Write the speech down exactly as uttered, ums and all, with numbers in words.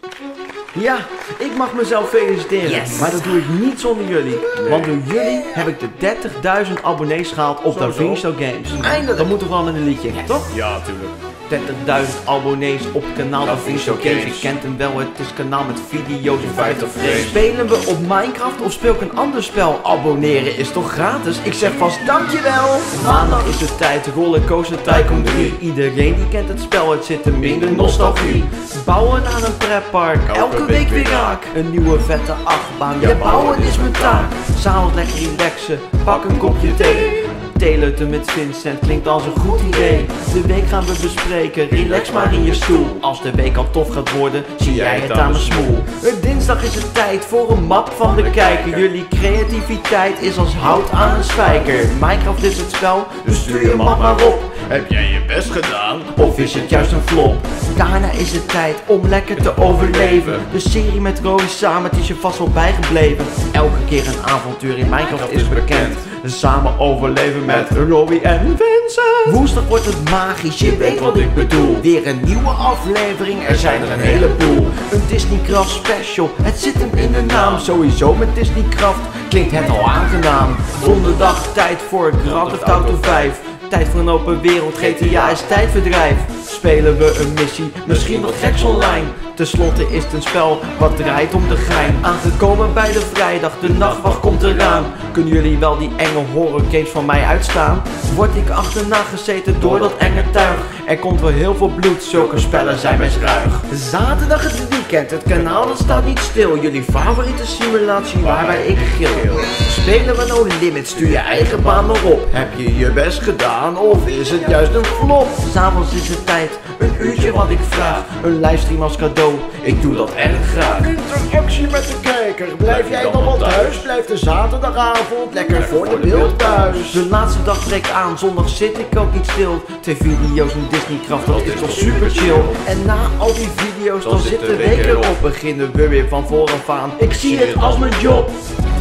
Ja, ik mag mezelf feliciteren, Yes. maar dat doe ik niet zonder jullie. Nee. Want door jullie heb ik de dertigduizend abonnees gehaald op Sowieso. DaVinci Games. Eindelijk. Dat moet toch wel met een liedje, toch? Ja, tuurlijk. dertigduizend abonnees op het kanaal DaVinci DaVinci Games. Games. Je kent hem wel, het is een kanaal met video's in vijftig frames. frames. Spelen we op Minecraft of speel ik een ander spel? Abonneren is toch gratis? Ik zeg vast dankjewel! Maandag is het tijd, Rollercoaster Tycoon drie. Iedereen die kent het spel, het zit hem in de nostalgie. Bouwen aan een pretpark, elke week weer raak. Een nieuwe vette achtbaan, ja bouwen is mijn taak. S'avonds lekker relaxen, pak een kopje thee. Theeleuten met Vincent klinkt als een goed idee. De week gaan we bespreken, relax maar in je stoel. Als de week al tof gaat worden, zie jij het aan mijn smoel. Dinsdag is het tijd voor een map van de kijker. Jullie creativiteit is als hout aan een spijker. Minecraft is het spel, dus stuur je map maar op. Heb jij je best gedaan? Of is het juist een flop? Daarna is het tijd om lekker te overleven. De serie met Roy samen, het is je vast wel bijgebleven. Elke keer een avontuur in Minecraft is bekend. Samen overleven met Roy en Vincent. Woensdag wordt het magisch, je weet wat ik bedoel. Weer een nieuwe aflevering, er zijn er een heleboel. Een Disneycraft special, het zit hem in de naam. Sowieso met Disneycraft klinkt het al aangenaam. Donderdag tijd voor Grand Theft Auto vijf. Tijd voor een open wereld, G T A is tijdverdrijf. Spelen we een missie, misschien wat geks online. Ten slotte is het een spel wat draait om de gein. Aangekomen bij de vrijdag, de nachtwacht komt eraan. Kunnen jullie wel die enge horror games van mij uitstaan? Word ik achterna gezeten door dat enge tuig? Er komt wel heel veel bloed, zulke spellen zijn best ruig. Zaterdag het weekend, het kanaal dat staat niet stil. Jullie favoriete simulatie waarbij ik gil. Spelen we No Limit, stuur je eigen baan maar op. Heb je je best gedaan of is het juist een flop? S'avonds is het tijd, een uurtje wat ik vraag. Een livestream als cadeau, ik doe dat erg graag. Interactie met de kijker. Blijf jij dan wel thuis? Blijf de zaterdagavond lekker voor de beeldbuis. De laatste dag breekt aan, zondag zit ik ook niet stil. Twee video's in Disneycraft, dat is toch super chill. En na al die video's, dan zit de week erop. Beginnen we weer van vooraf aan, ik zie het als mijn job.